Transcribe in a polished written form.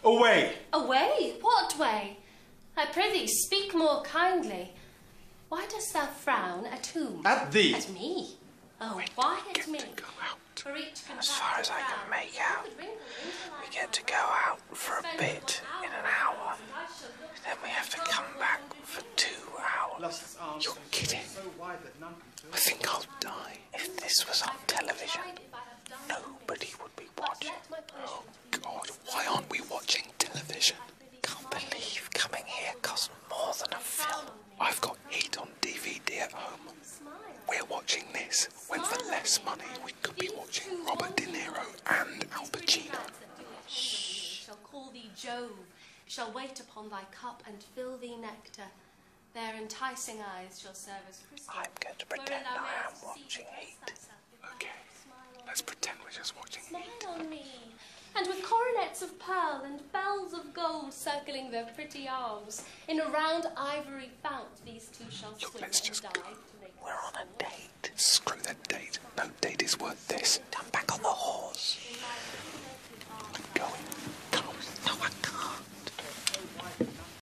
Away! Away? What way? I prithee, speak more kindly. Why dost thou frown at whom? At thee! At me? Oh, why at me? As far as I can make out, we get to go out for a bit in an hour. Then we have to come back for 2 hours. You're kidding. I think I'll die. If this was on television, nobody would be watching. Oh, God, why aren't we watching television? Can't believe coming here costs more than a film. I've got Heat on DVD at home. We're watching this when for less money we could be watching Robert De Niro and Al Pacino. Shh. Shall call thee Jove, shall wait upon thy cup and fill thee nectar. Their enticing eyes shall serve as crystal. I'm going to pretend I am watching Heat. Okay, let's pretend we're just watching Heat. Smile on me, and with coronets of pearl and bells of gold circling their pretty arms, in a round ivory fount these two shall swim let's and just dive go. to make We're on a date. Screw that date. No date is worth this. I'm back on the horse.